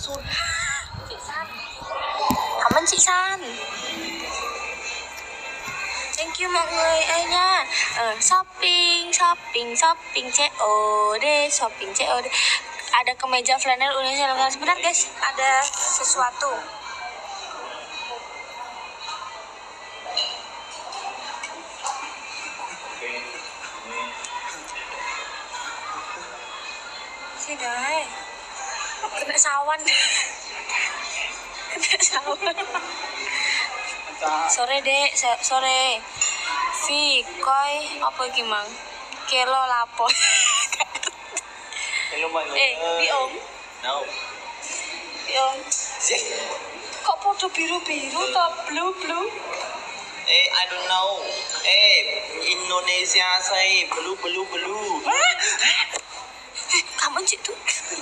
Sun. Chị San. Cảm ơn chị San. Thank you mọi người ơi nha. Shopping COD, shopping COD. Ada kemeja flanel Indonesia lengkap. Sebentar guys, ada sesuatu. Sih guys, kena sawan. Kena sawan. Sore dek, sore. Vi, koi apa gimang? Kelo lapo. Hello mọi người ơi. Bi ốm. No. Bi ốm. Kok foto biru-biru atau blue? I don't know. Indonesia say blue. Cảm ơn chị Tụ.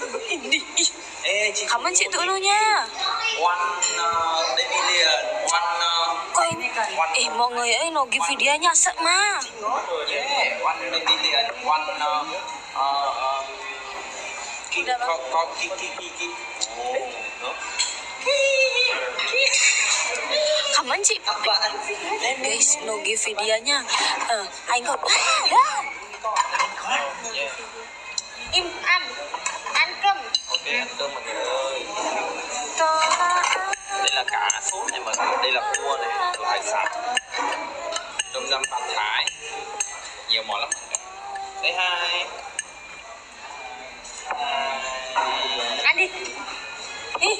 Chị Cảm ơn chị Tụ luôn nha. One baby lion, Coi mọi người ơi, nó cái videonya sợ mà. one baby lion, kiki. Cảm ơn chị. Guys, nó cái videonya. Anh không. Im ăn cơm. Ok, ăn cơm mọi người ơi. Đây là cá sốt này mọi người, đây là cua này, đồ hải sản, đông dăm Pad Thái, nhiều món lắm. Say hi. Ăn đi. Đi.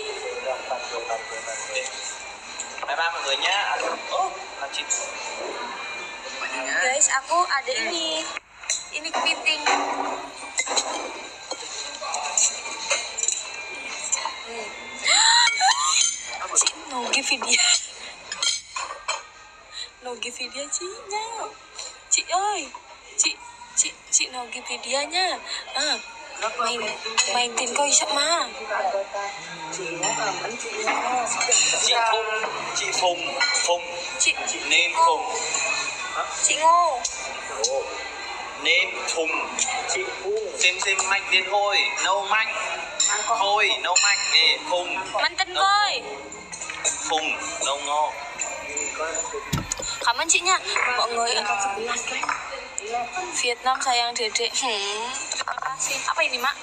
Bye bye mọi người nhá. Là chị. Guys, aku ada ini kepiting. Chị Nogi video. Nogi video chị nha. Chị ơi, chị Nogi video nha. Main tin coi sợ mà. Chị Phùng. Chị Name Phùng. Chị Ngô. Name Phùng. Chị Phùng. Xem mạch đi thôi. No mạch. Thôi, no mạch nè, Phùng. Mantan coi. Phùng, no ngô. Cảm ơn chị nha. Mọi người Vietnam sayang Dede. Terima kasih. Apa ini, Mak?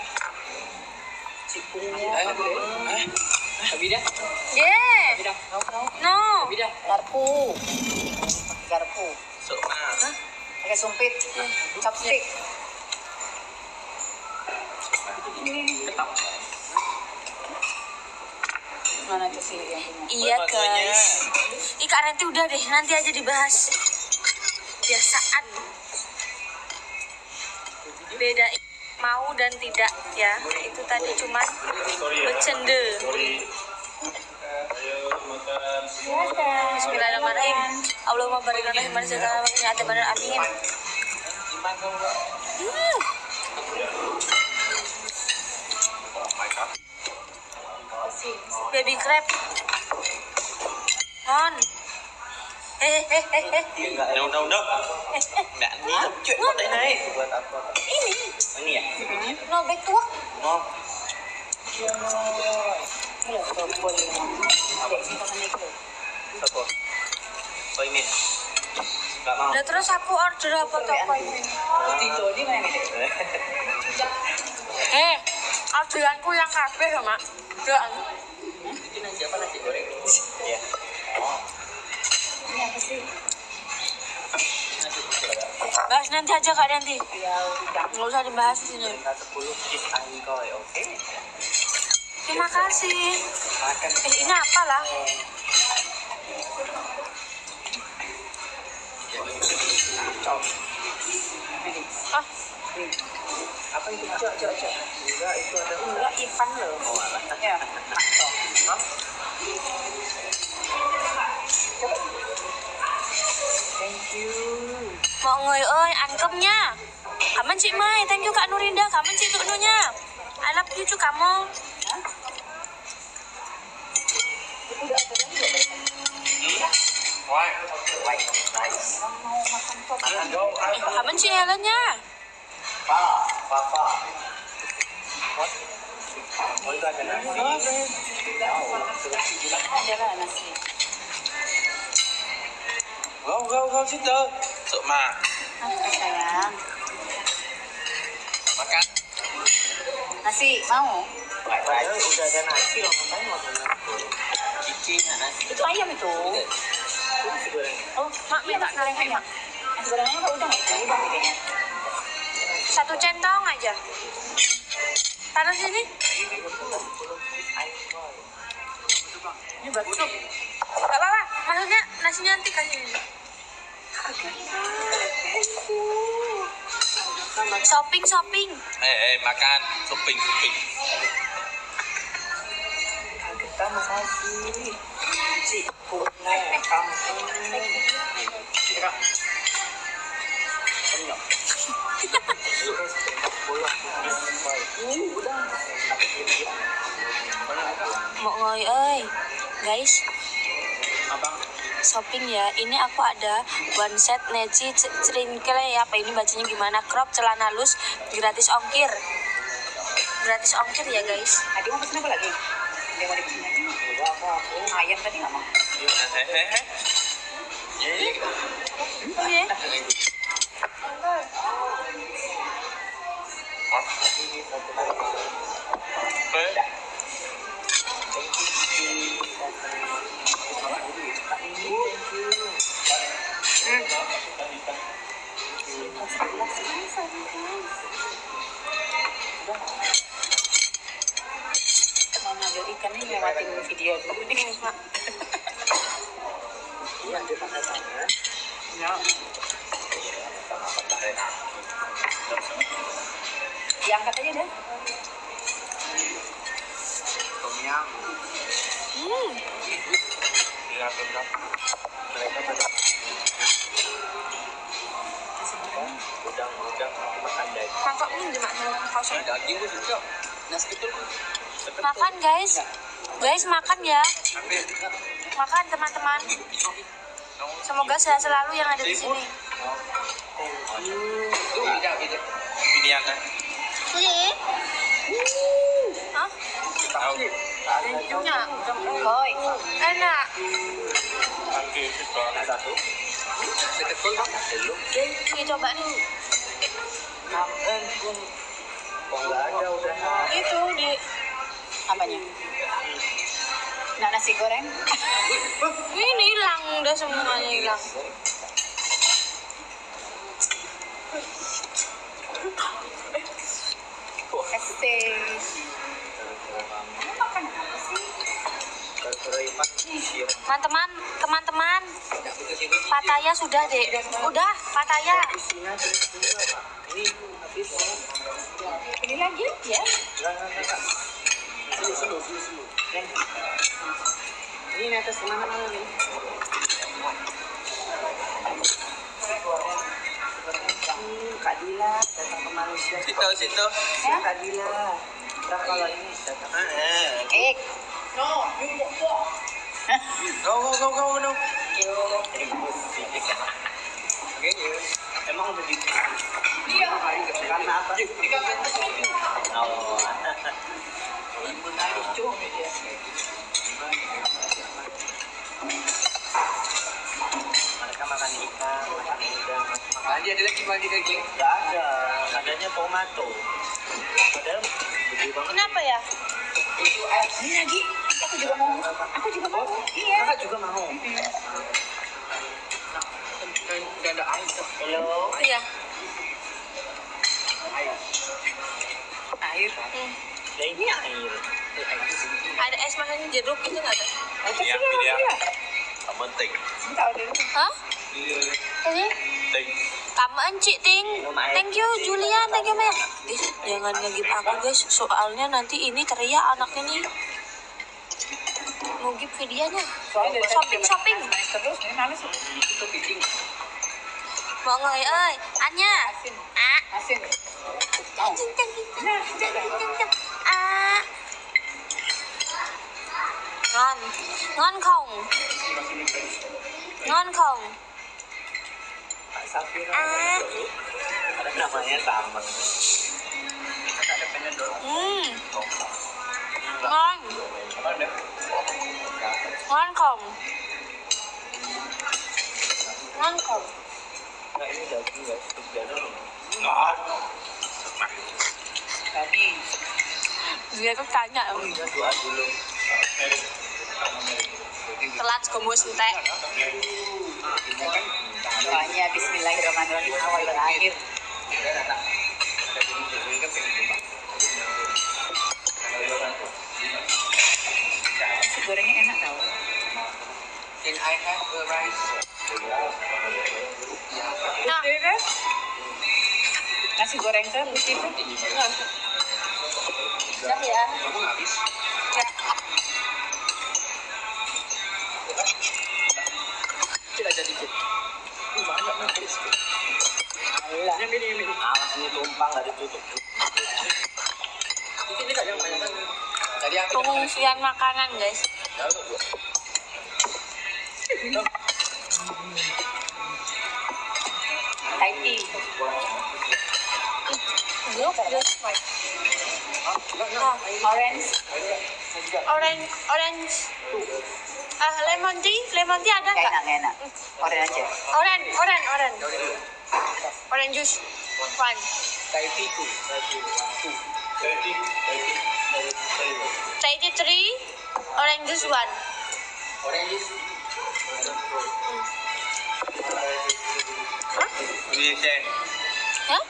Habis dah? Yeah. Habis dah? No. Habis dah? Garpu. Sợ mà. Pakai sumpit. Chopstick. Ketok. Mana tuh sih yang punya? Iya guys. Kak nanti udah deh, nanti aja dibahas. Biasaan. Beda mau dan tidak ya. Itu tadi cuman bercanda. Bismillahirrahmanirrahim. Allahumma barik lana fi ma razaqtana wa qina adzabannar. Amin. Baby crab. Ngon. Đâu. Bạn đi nói chuyện ở đây này. Ini ya? No back tuak. Ngon. Koi min. Gak mau. Nah terus aku order apa tuh koi min? Tito ini mana nih? Orderanku yang kabeh ya, Mak. Doang. Itu nasi apa, nasi goreng? Iya. Ini apa sih? Bahas nanti aja Kak nanti. Nggak usah dibahas di sini. 10 cheese angkoy, oke? Terima kasih. Makan. Ini apa lah? Ah, Apa itu? Cok. Enggak, itu ada. Enggak, Ipan loh. Oh, alah. Ya, Nakto. Hah? Thank you. mọi người ơi, ăn cơm nha. Cảm ơn chị Mai, thank you Kak Nurinda, cảm ơn chị Tụ Nu nha. I love you, chú cảm ơn. Nice. Cảm ơn chị Helen nha. Pha. Oh itu ada nasi. Ada lah nasi. Go situ. Sok ma. Apa sayang? Makan. Nasi mau? Padahal udah ada nasi loh, ngapain mau makan nasi? Cici nasi. Itu ayam itu. Itu nasi goreng. Oh, mak minta goreng ayam. Nasi gorengnya apa udah nggak ini bang kayaknya. Satu centong aja. Taruh sini. Ini buat sup. Gak apa-apa. Maksudnya nasinya nanti kasih ini. Shopping. Makan. Suping. Kita makasih. Cikuna, kampung. Kira. Kenyang. Udah. Mau ngoi ơi. Guys, Abang. shopping ya. Ini aku ada one set neci cerinkle ya. Apa ini bacanya gimana? Crop celana halus gratis ongkir. Gratis ongkir ya guys. Adi mau pesen apa lagi? Dia mau dipesan lagi? Ayam tadi nggak mau. Oh ya. Mau ngambil ikan nih lewatin video dulu nih. Iya, dia pakai tangan. Ya. Diangkat aja deh. Tom yum. Udang aku makan daging. Mangkok ini dimakan kosong. Daging gue suka. Nasi ketul. Makan guys. Guys makan ya. Makan teman-teman. Semoga sehat selalu yang ada di sini. Pilihan kan. Iya. Hah? Tahu. Punya. Koi. Enak. Oke, kita Satu. Nasi ketul bang. Dulu. Ini coba nih. Kok nggak ada udah. Itu di Apanya? Nah, nasi goreng. ini hilang udah semuanya hilang. Este. Kamu makan apa sih? Teman-teman, Pattaya sudah deh. Udah, Pattaya. Isinya terus dulu apa? Ini habis. Ini lagi ya? Enggak. Sulu. Ini atas kemana-mana nih? Kak Dila datang ke Malaysia. Situ. Ya? Kak Dila. Berapa kalau ini datang? No. Go. Oke. Emang udah di. Iya. Karena apa? Oh. Mereka makan ikan, makan udang, makan Aja ada lagi daging. nggak ada, adanya tomato. Padahal gede banget. Kenapa ya? Ini lagi. Aku juga mau. Iya. Kakak juga mau. Udah ada air. Halo. Iya. Air. Ya ini air. Ada es makanya jeruk itu nggak ada? Pilihan. Penting. Minta order dulu. Hah? Tadi? Penting. Kamu Cik Ting. Thank you Julian, thank you Mer. Jangan ngegip aku guys, soalnya nanti ini teriak anaknya nih. Ngegip videonya. Soalnya dari Shopping. terus ini males. Itu piting. Mọi người ơi, ăn nha. Asin. Mau. Ngon không? Ngon không? Kak Safira ada namanya sama. Kakak ada pengen dorong. Ngon. Ngon. Nah ini daging guys, terus biasa Babi. Dia tuh tanya, oh iya doa dulu. telat gombos entek. Doanya Bismillahirrahmanirrahim awal dan akhir. Nasi gorengnya enak tau. Can I have the rice? Nah, Nasi goreng tuh putih tuh. udah ya. Ya. Tidak jadi dikit. Banyak nanti. Alah. Yang ini. Awas ini tumpang nggak ditutup. Ini nggak yang banyak kan? Tadi aku Pengungsian makanan, guys. Thai tea. Look, just like Orange. orange. Lemon tea ada Nggak nggak? enak. Orange aja. Orange. Orange juice. One. Thai tea tuh. Thai tea 3, orange juice 1. Orange. Duy Chen. Hah?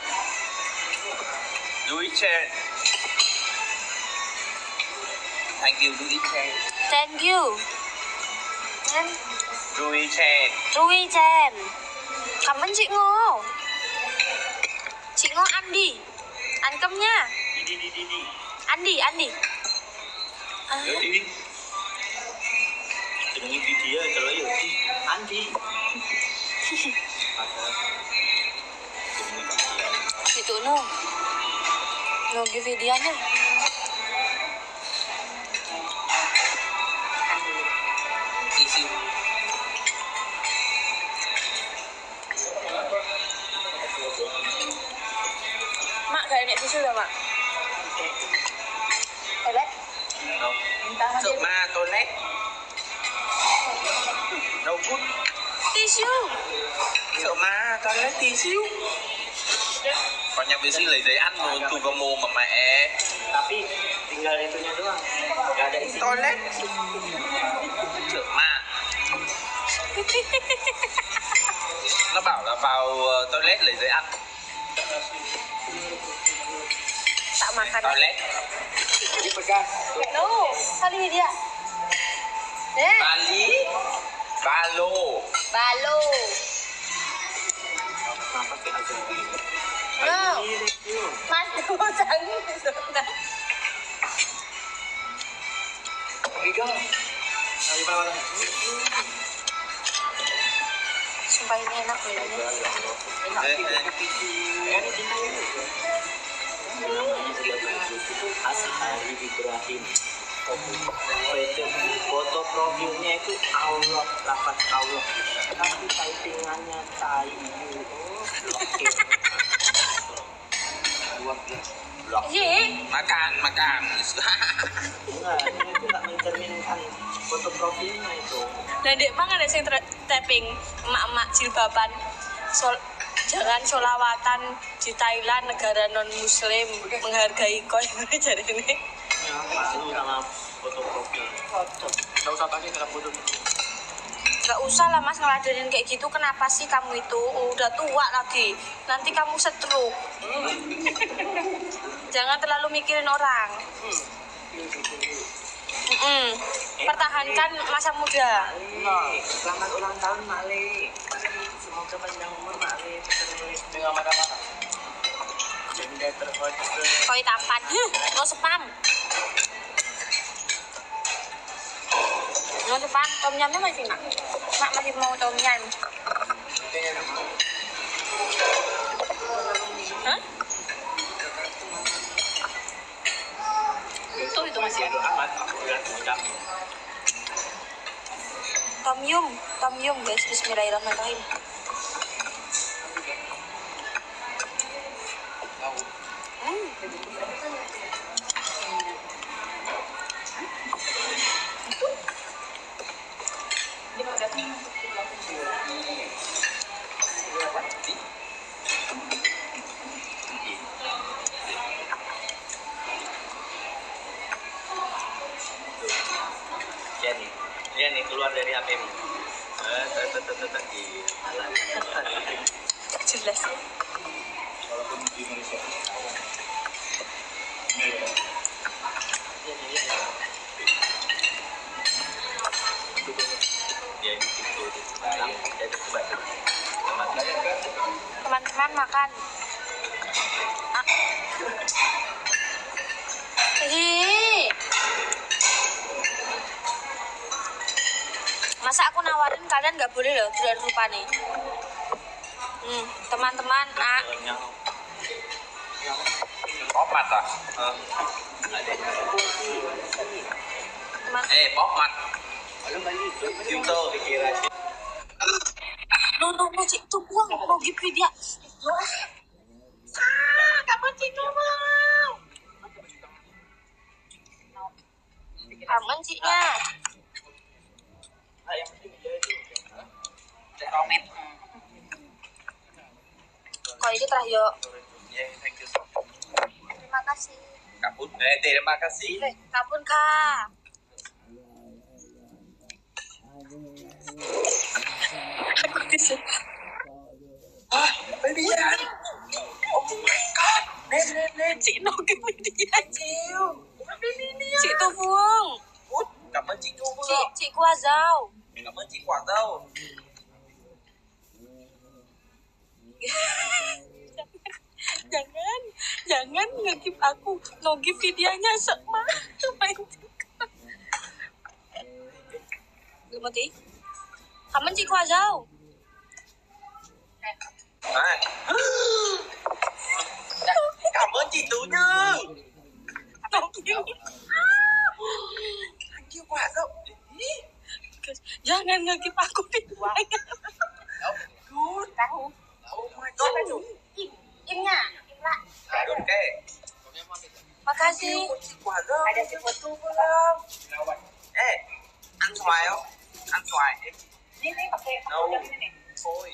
Duy Chen. Thank you Duy Chen. Thank you. Duy Chen. Rui Chen. Cảm ơn chị Ngô. Chị Ngô ăn đi. Ăn cơm nha. Đi. Ăn đi. À, Đi. Đừng đi tí kalau ya đi. Ăn đi. gitu no. No give videonya. Tisu. Mak gak enak tisu dah, Mak. Toilet. Minta sama Sợ dia. ma toilet. Đâu phút. Tisu. Sợ ma toilet tisu. Còn nhà vệ sinh lấy giấy ăn rồi tụt vào mồm mà mẹ. Tapi tinggal itunya doang. Gak ada isi. Toilet. Sợ ma. Nó bảo là vào toilet lấy giấy ăn. Tak makan. Toilet. Dipegang. No, kali dia. Bali. Balo. Balo. Kenapa sih Argentina? No. Ini review. Mas dulu jangan. Pegang. Ayo mana? Sumpah ini enak loh ini. Enak sih. Ini Ashari Ibrahim. Foto profilnya itu Allah, lafaz Allah. Tapi typingannya Tayu. Oke. Blok. Iya. Makan. Enggak, ini itu nggak mencerminkan foto profilnya itu. Nah, dek mang ada yang tapping emak-emak jilbaban. Jangan sholawatan di Thailand, negara non muslim, menghargai koi jadi ini. Ya, malu sama foto profil. Foto. Nggak usah pakai dalam foto. Gak usah lah mas ngeladenin kayak gitu. Kenapa sih kamu itu udah tua lagi? Nanti kamu stroke. Jangan terlalu mikirin orang. Pertahankan masa muda. Selamat ulang tahun Mak Le. Semoga panjang umur Mak Le. Dengan mata-mata. Benda terhot. Koi tampan. No spam. No spam. Tom yumnya masih mak. Mak masih mau tom yum. Hah? Itu masih ada. Tom yum guys. Bismillahirrahmanirrahim. Dia nih keluar dari HP-mu. Jelas. Walaupun di Malaysia. Dia di situ. Dia coba. Teman-teman makan. Ih. Masa aku nawarin kalian nggak boleh loh durian rupa nih. Teman-teman, Bóp mặt à? teman. Bóp mặt. Filter. No, Cik, tuh buang. Mau gitu dia. Kamu Cik, tuh buang. Aman Ciknya. Romet. Kau ini terakhir. Yeah, thank you. Terima kasih. Kapun. Terima kasih. Kapun Kak. Aku kesel. Baby Yan. Oh my god. Cik no cái dia chịu. Chị Tô Phương. Cảm ơn chị Thu Phương. Chị Qua Giao. Cảm ơn chị Quả Dâu. Jangan nge-give aku. No give videonya sama. Main juga. Belum mati. Cảm ơn chị Qua Giao. Cảm ơn chị Tú Như. No give. Thank you Quả Dâu. Jangan nge-give aku di luar. Good. Oh my god. Im nha. Im lại. Okay. Makasih. Chị Quả Dâu. Ada si Putu belum? Ăn xoài không? Ăn xoài đi. Ini pakai Đâu? yang ini nih. Thôi.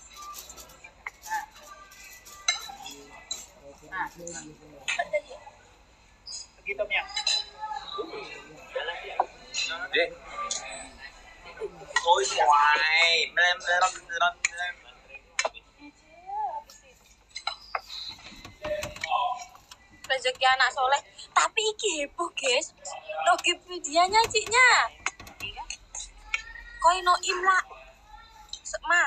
Nah, begitu Miang. Đi. Thôi xoài. Lên. Rezeki anak soleh. Tapi iki heboh guys. No give videonya ciknya. Koi no imla. Sekma.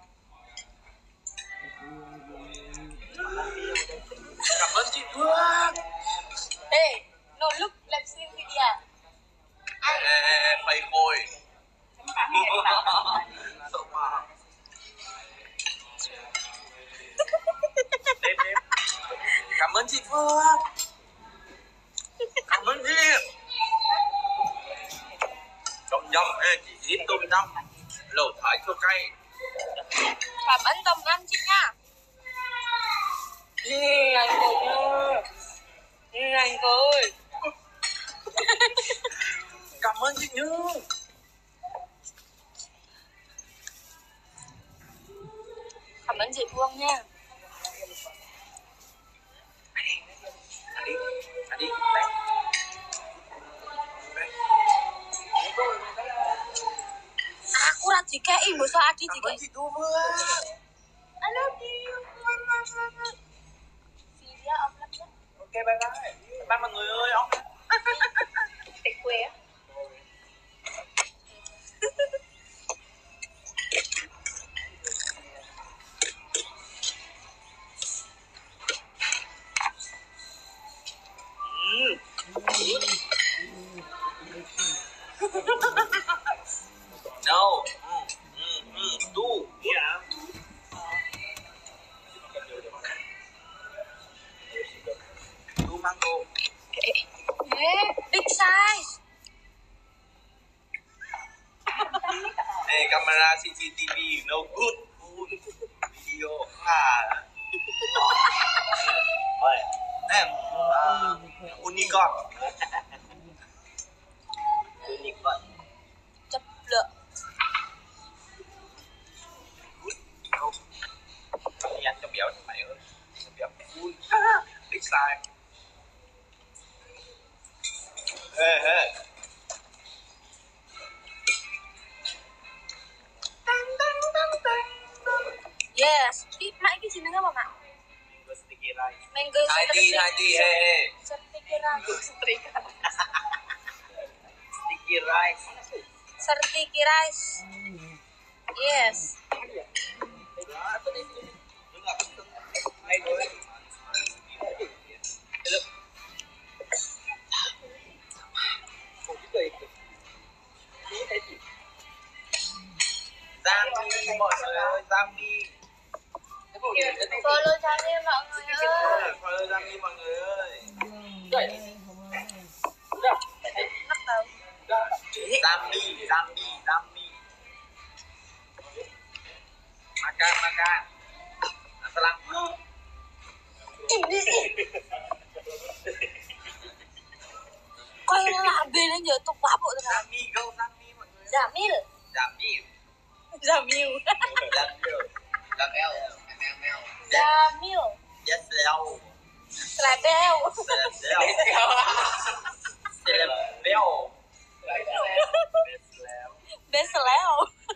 Cảm ơn chị Phương. Hey, no look live stream video. Phây khôi. Kami dari Batam. Sợ mà. Đêm. Cảm ơn chị Phương. Cảm ơn chị. Tôm nhâm, chị giết tôm nhâm. Lẩu thái chua cay. Cảm ơn Tùng Anh chị nha. Anh ơi. Cảm ơn chị Như. Cảm ơn chị Phương nha. Đi. Aku ra dikei bosok Adi Cảm ơn dikei. chị Thu Phương. I love you. Video upload ya. Ok, bye bye. Bye mọi người ơi, ông. Take kue ya. No. Tu. Iya. Tu mango. Big size. Camera CCTV no good. Video. Unicorn. Unicorn. Ceplok. Đi ăn cho béo cho mày ơi. Cho béo full. Big size. Sticky hey. Sticky rice. Sticky rice. Sticky rice. Yes. Zami mọi người ơi, Zami. Follow channel mọi người ơi. Follow Zami mọi người ơi. Bắt đầu. Zami. Makan. Assalamualaikum. Coi là bên nó nhớ tục quá bộ rồi. Zami go Zami mọi người. Jamil. Jamil. Jamil. Jamil. Yes, Leo. Slabel. Besleo.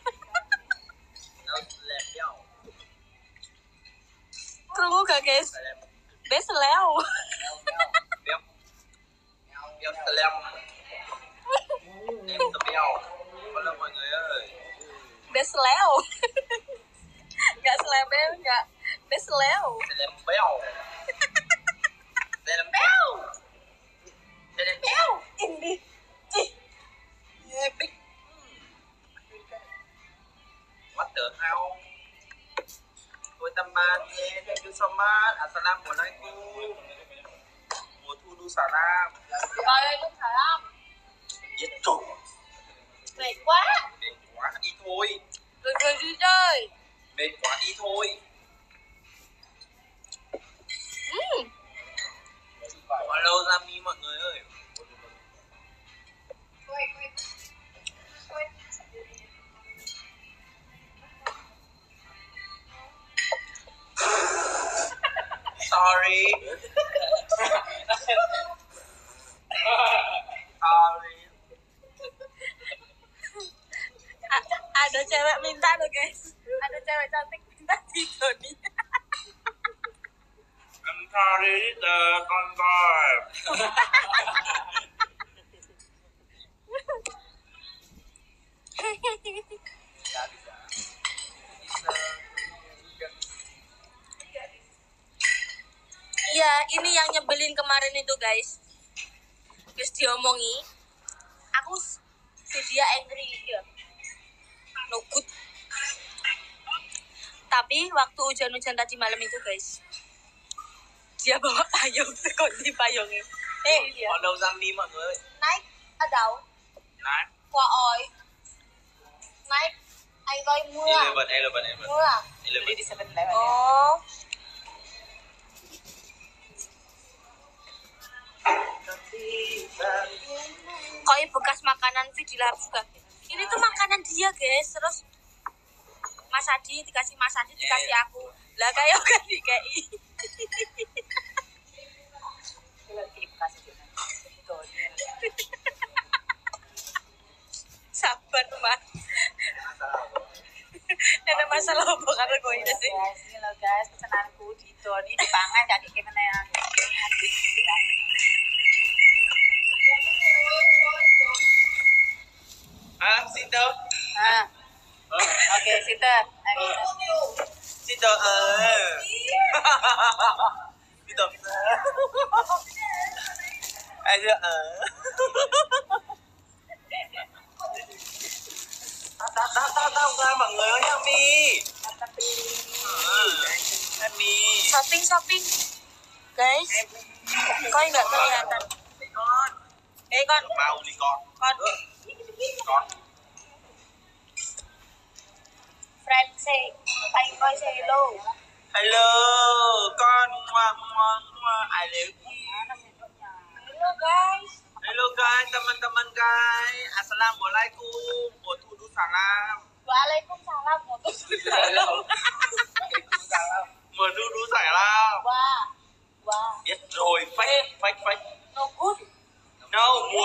Krungu gak guys? Besleo. Follow mọi người ơi. Besleo. Gak slabel, gak Besleo. Ini. Epic. What the hell? Tôi tâm ban nhé, thank you so much. Assalamualaikum. Mùa thu đu xà lam. Waalaikumsalam salam. Giết trộm. Mệt quá. Mệt quá, đi thôi. Rồi đi chơi. Mệt quá, đi thôi. Hello Zami mọi người ơi. Sorry. Ada cewek minta loh guys. Ada cewek cantik minta di Doni. I'm sorry, con coi. Iya, ini yang nyebelin kemarin itu guys. Terus diomongi, aku si dia angry ya. No good. Tapi waktu hujan-hujan tadi malam itu guys, dia bawa payung, sekondi payungnya. Follow Zami mọi người ơi. Naik ở đâu? Này. Qua oi. Naik, anh coi mưa. 11. Mưa à? Beli di 7-Eleven. Oh. Koi bekas makanan V dilap juga. Ini tuh makanan dia guys. Terus Mas Adi dikasih Mas Adi dikasih aku. Lah kayak kan dikei. Sabar Mas. Ada masalah apa karo kowe ini sih? Guys, ini loh guys, pesananku di Doni dipangan jadi gimana ya? Sito. Oke, Sita. Sito Sito. Ayo Tao ra mọi người ơi Yami. Yami. Shopping. Guys. Koi nggak kelihatan. Con. Mau đi con. Con. Friend say, anh coi say hello. Hello, con. I love you. Hello guys. Hello guys, teman-teman guys. Assalamualaikum. Waalaikumsalam. Waalaikumsalam. Mùa thu đu xả lam. Wow. Biết rồi, fake. No good. No, mùa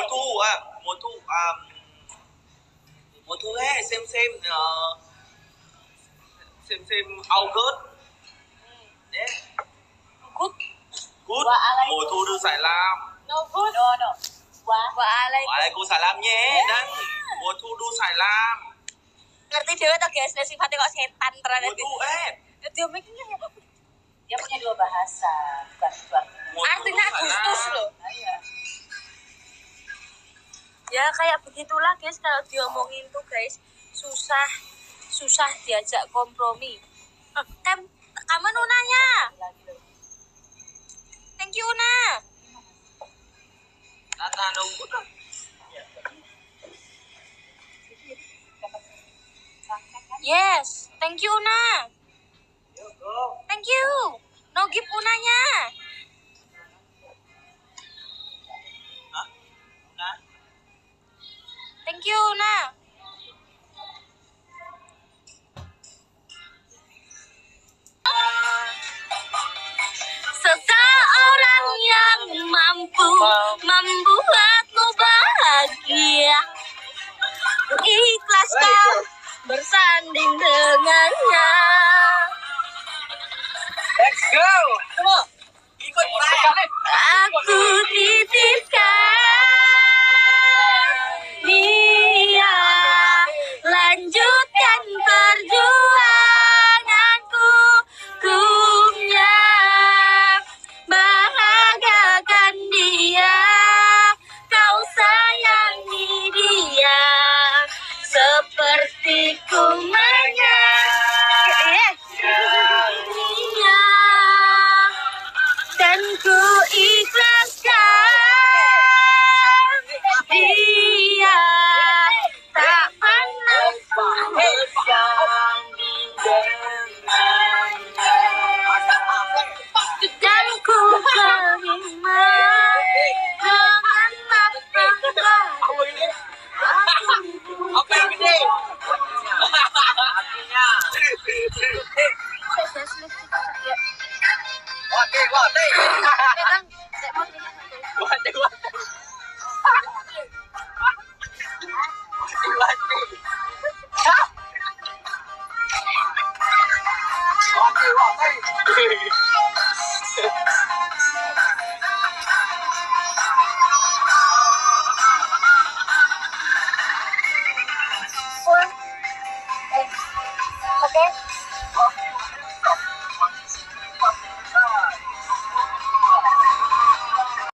thu ấy, xem August. Đấy. Good. Good. Waalaikum. Mùa thu đưa xài lam. No good. No. Waalaikum. Waalaikumsalam nye. Dan mùa thu đưa xài lam. Ngerti dhewe to guys, nek sifatnya kok setan tenan Mùa iki. thu Dia mikirnya Dia punya dua bahasa, bukan. artinya Agustus loh. Nah, iya. Ya kayak begitulah guys kalau diomongin tuh guys, susah diajak kompromi. Kamu Nunanya. Thank you Una. Nata nunggu tuh. Yes, thank you Una. Thank you. No give Unanya. Hah? Nah. Thank you Una. Seseorang yang mampu membuatmu bahagia, ikhlas kau bersanding dengannya. Let's go. Semua. Ikut Aku titipkan dia, lanjutkan perjuanganku, kunya bahagiakan dia, kau sayangi dia seperti ku menyayanginya, dan ku ikhlaskan dia, tak pernah ku bersanding dengannya, dan ku terima dengan lapang dada. Apa yang gede? Akhirnya. Wate. Oke.